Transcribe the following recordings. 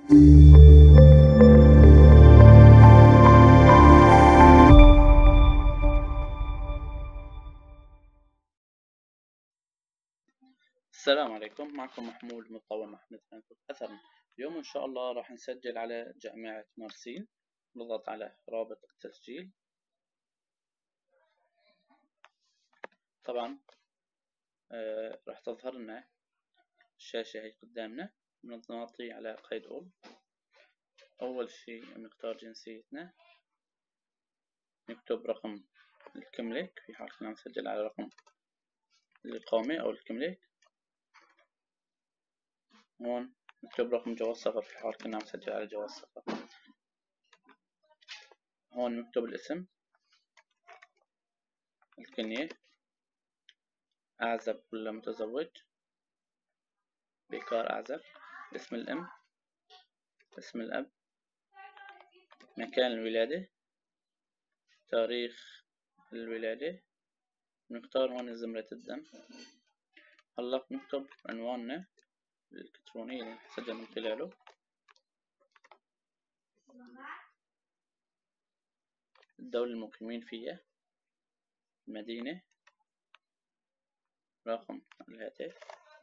السلام عليكم، معكم محمود مطور محمد فرانكفورت أثرا. اليوم إن شاء الله راح نسجل على جامعة مارسيل. نضغط على رابط التسجيل. طبعا راح تظهر لنا الشاشة هي قدامنا. نضغط على قيد أول شيء نختار جنسيتنا، نكتب رقم الكملك في حال كنا نسجل على رقم القومي أو الكملك. هون نكتب رقم جواز سفر في حال كنا نسجل على جواز سفر. هون نكتب الاسم، الكنية، أعزب ولا متزوج، بكار أعزب، اسم الأم، اسم الأب، مكان الولادة، تاريخ الولادة. نختار هون زمرة الدم. هلا نكتب عنواننا الإلكتروني اللي نسجل من خلاله، الدولة المقيمين فيها، المدينة، رقم الهاتف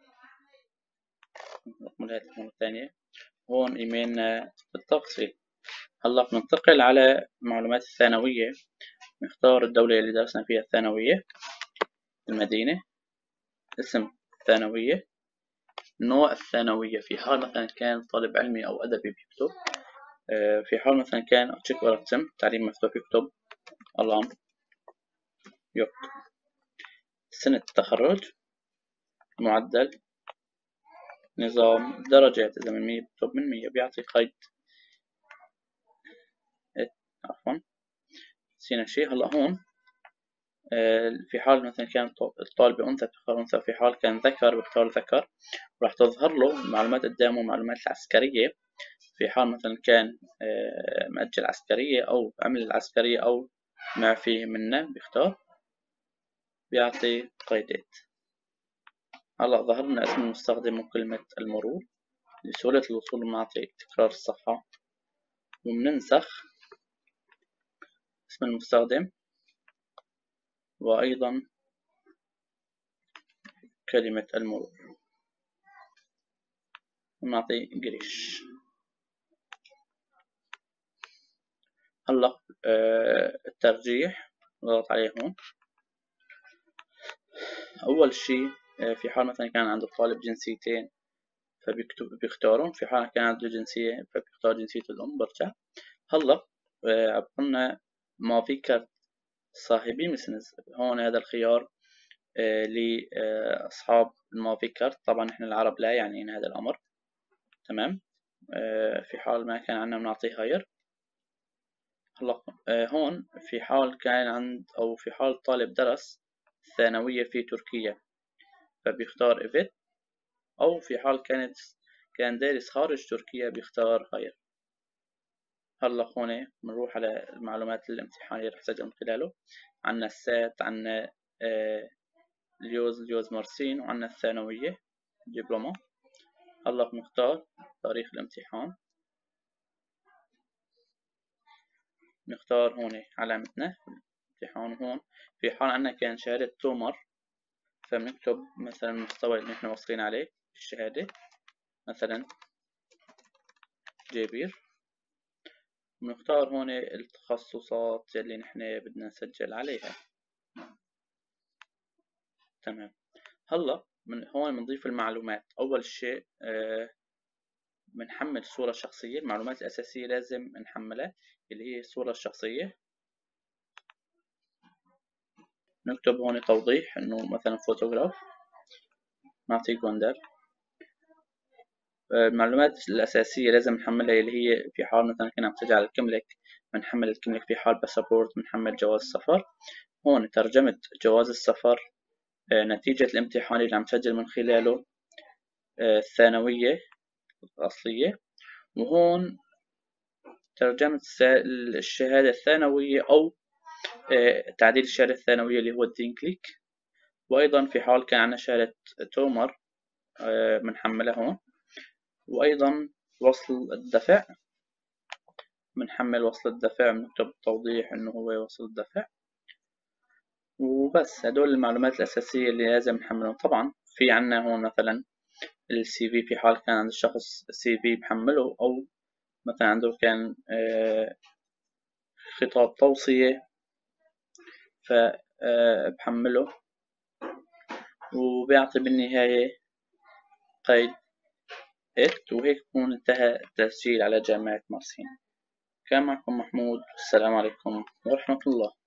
مرة ثانية، هون إيميلنا بالتفصيل. هلا ننتقل على المعلومات الثانوية. نختار الدولة اللي درسنا فيها الثانوية، المدينة، اسم الثانوية، نوع الثانوية في حال مثلا كان طالب علمي أو أدبي بيكتب، في حال مثلا كان تشيك ورقم تعليم مفتوح يكتب الآن يكتب، سنة التخرج، معدل، نظام، درجات، إذا من 100 بيكتب من 100 بيعطي قيد. عفوا نسينا شيء. هلا هون في حال مثلا كان الطالب أنثى بيختار أنثى، في حال كان ذكر بيختار ذكر. راح تظهر له معلومات قدامه، معلومات العسكرية. في حال مثلا كان مأجل عسكرية أو عمل العسكرية أو معفي منه بيختار، بيعطي قيدات. هلا ظهر لنا اسم المستخدم وكلمة المرور. لسهولة الوصول بنعطي تكرار الصفحة وبننسخ اسم المستخدم وأيضا كلمة المرور ونعطي قريش. هلا الترجيح نضغط عليه هون. أول شيء في حال مثلا كان عند الطالب جنسيتين بيختارون، في حال كان عنده جنسية فبيختار جنسية الأم. برجع هلا عطلنا ما في كارت صاحبي مسنز. هون هذا الخيار لأصحاب المافي كارت. طبعا إحنا العرب لا يعني هذا الأمر. تمام. في حال ما كان عندنا بنعطيه هاير. هلا هون في حال كان عند أو في حال الطالب درس ثانوية في تركيا فبيختار إيفيت، أو في حال كان دارس خارج تركيا بيختار هاير. هلا هون بنروح على المعلومات الامتحان اللي رح نسجل من خلاله. عنا السات، عنا اليوز مارسين، وعنا الثانوية دبلومة. هلا بنختار تاريخ الامتحان، نختار هون علامتنا الامتحان. هون في حال عنا كان شهادة تومر فبنكتب مثلا المستوى اللي نحن واصلين عليه في الشهادة، مثلا جابير. بنختار هون التخصصات اللي نحن بدنا نسجل عليها. تمام. هلا من هون بنضيف المعلومات. أول شيء بنحمل صورة شخصية. المعلومات الأساسية لازم نحملها اللي هي الصورة الشخصية. نكتب هون توضيح إنه مثلا فوتوغراف، نعطي جوندر. المعلومات الأساسية لازم نحملها اللي هي في حال مثلا كنا عم نسجل على الكملك بنحمل الكملك، في حال باسبورت بنحمل جواز سفر. هون ترجمة جواز السفر نتيجة الامتحان اللي عم تسجل من خلاله الثانوية الأصلية. وهون ترجمة الشهادة الثانوية أو تعديل الشهادة الثانوية اللي هو الدينكليك. وأيضا في حال كان عندنا شهادة تومر بنحملها هون. وأيضا وصل الدفع، بنحمل وصل الدفع، بنكتب التوضيح إنه هو وصل الدفع، وبس. هدول المعلومات الأساسية اللي لازم نحملهم. طبعا في عنا هون مثلا السي في، في حال كان عند الشخص السي في بحمله، أو مثلا عنده كان خطاب توصية فبحمله، وبيعطي بالنهاية قيد إت، وهيك بكون انتهى التسجيل على جامعة مارسين. كان معكم محمود، السلام عليكم ورحمة الله.